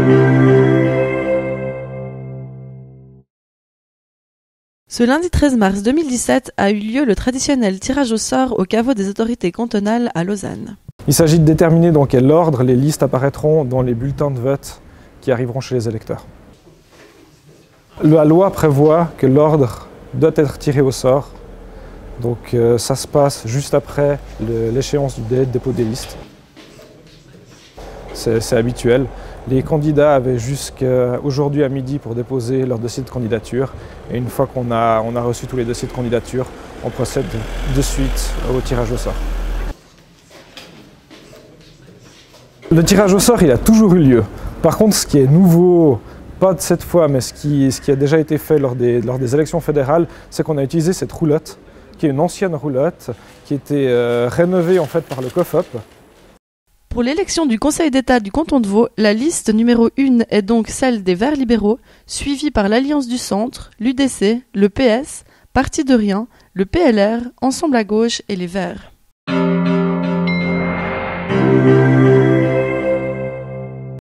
Ce lundi 13 mars 2017 a eu lieu le traditionnel tirage au sort au caveau des autorités cantonales à Lausanne. Il s'agit de déterminer dans quel ordre les listes apparaîtront dans les bulletins de vote qui arriveront chez les électeurs. La loi prévoit que l'ordre doit être tiré au sort, donc ça se passe juste après l'échéance du délai de dépôt des listes. C'est habituel. Les candidats avaient jusqu'à aujourd'hui à midi pour déposer leur dossier de candidature. Et une fois qu'on a reçu tous les dossiers de candidature, on procède de suite au tirage au sort. Le tirage au sort, il a toujours eu lieu. Par contre, ce qui est nouveau, pas de cette fois, mais ce qui a déjà été fait lors des élections fédérales, c'est qu'on a utilisé cette roulotte, qui est une ancienne roulotte, qui a été rénovée en fait par le COFOP. Pour l'élection du Conseil d'État du canton de Vaud, la liste numéro 1 est donc celle des Verts libéraux, suivie par l'Alliance du Centre, l'UDC, le PS, Parti de Rien, le PLR, Ensemble à gauche et les Verts.